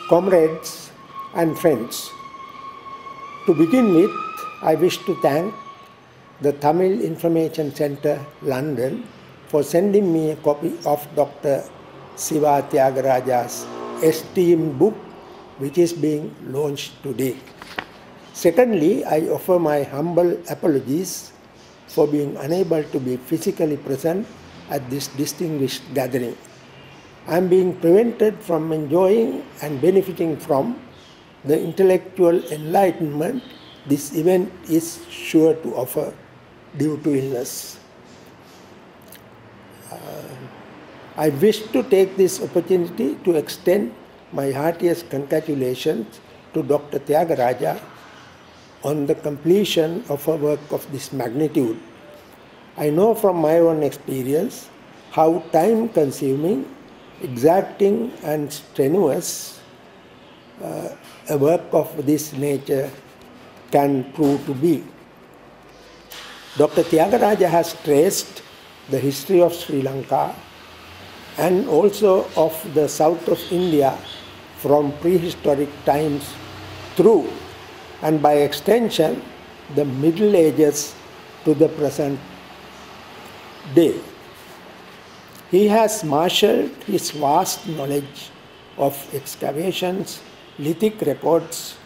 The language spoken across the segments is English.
comrades and friends. To begin with, I wish to thank the Tamil Information Centre, London, for sending me a copy of Dr. Siva Thiyagarajah's esteemed book, which is being launched today. Secondly, I offer my humble apologies for being unable to be physically present at this distinguished gathering. I am being prevented from enjoying and benefiting from the intellectual enlightenment this event is sure to offer due to illness. I wish to take this opportunity to extend my heartiest congratulations to Dr. Thiyagarajah on the completion of a work of this magnitude. I know from my own experience how time-consuming, exacting and strenuous a work of this nature can prove to be. Dr. Thiyagarajah has traced the history of Sri Lanka and also of the south of India from prehistoric times through, and by extension, the Middle Ages to the present day. He has marshalled his vast knowledge of excavations, lithic records,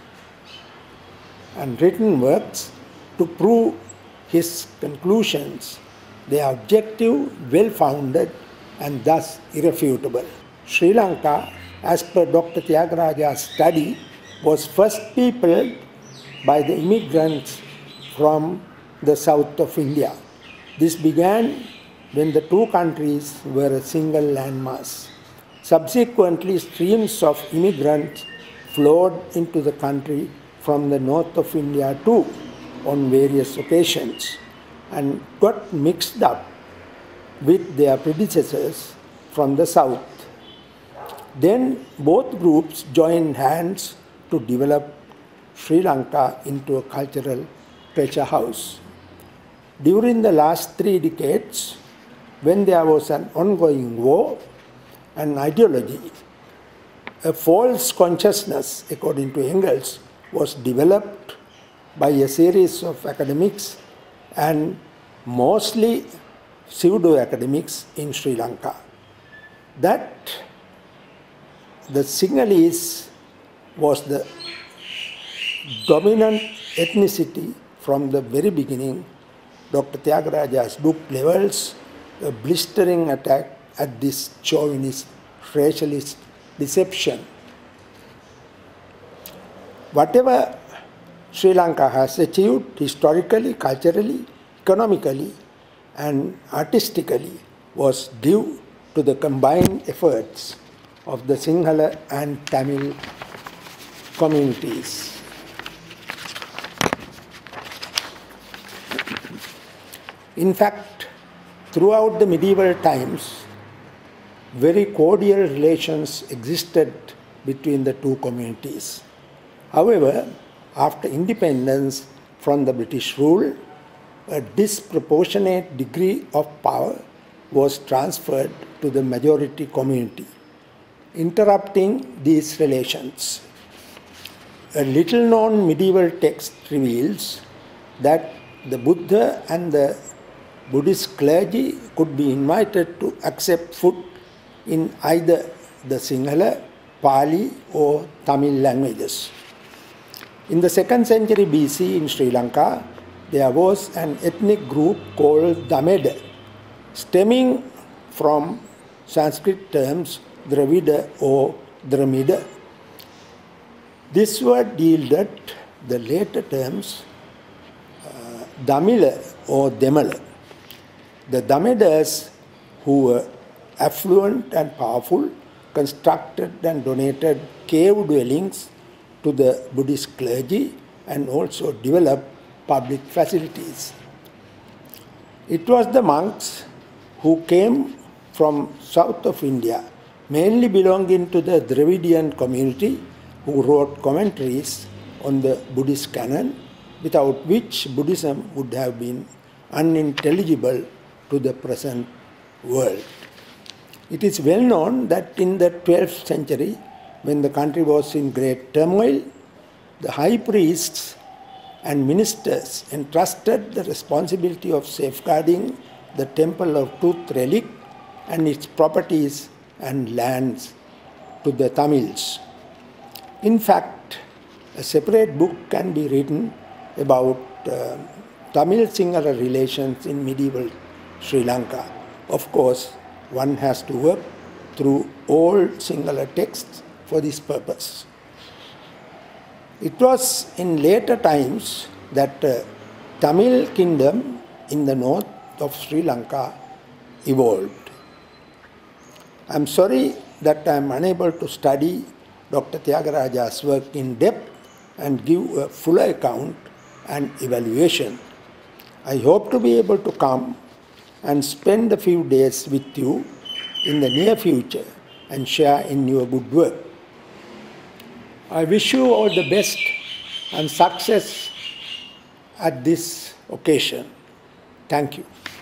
and written works to prove his conclusions. They are objective, well-founded, and thus irrefutable. Sri Lanka, as per Dr. Thiyagarajah's study, was first peopled by the immigrants from the south of India. This began when the two countries were a single landmass. Subsequently, streams of immigrants flowed into the country from the north of India too on various occasions and got mixed up with their predecessors from the south. Then both groups joined hands to develop Sri Lanka into a cultural treasure house. During the last 3 decades, when there was an ongoing war and ideology, a false consciousness, according to Engels, was developed by a series of academics and mostly pseudo-academics in Sri Lanka. That the Sinhalese was the dominant ethnicity from the very beginning. Dr. Thiyagarajah's book levels a blistering attack at this chauvinist, racialist deception. Whatever Sri Lanka has achieved historically, culturally, economically, and artistically was due to the combined efforts of the Sinhala and Tamil communities. In fact, throughout the medieval times, very cordial relations existed between the two communities. However, after independence from the British rule, a disproportionate degree of power was transferred to the majority community, interrupting these relations. A little-known medieval text reveals that the Buddha and the Buddhist clergy could be invited to accept food in either the Sinhala, Pali or Tamil languages. In the 2nd century BC in Sri Lanka, there was an ethnic group called Dameda, stemming from Sanskrit terms Dravida or Dramida. This word yielded the later terms Damila or Demala. The Damedas, who were affluent and powerful, constructed and donated cave dwellings to the Buddhist clergy and also developed public facilities. It was the monks who came from south of India, mainly belonging to the Dravidian community, who wrote commentaries on the Buddhist canon, without which Buddhism would have been unintelligible to the present world. It is well known that in the 12th century, when the country was in great turmoil, the high priests and ministers entrusted the responsibility of safeguarding the temple of Truth relic and its properties and lands to the Tamils. In fact, a separate book can be written about Tamil-Sinhala relations in medieval Sri Lanka. Of course, one has to work through old Sinhala texts for this purpose. It was in later times that Tamil kingdom in the north of Sri Lanka evolved. I am sorry that I am unable to study Dr. Thiyagarajah's work in depth and give a fuller account and evaluation. I hope to be able to come and spend a few days with you in the near future and share in your good work. I wish you all the best and success at this occasion. Thank you.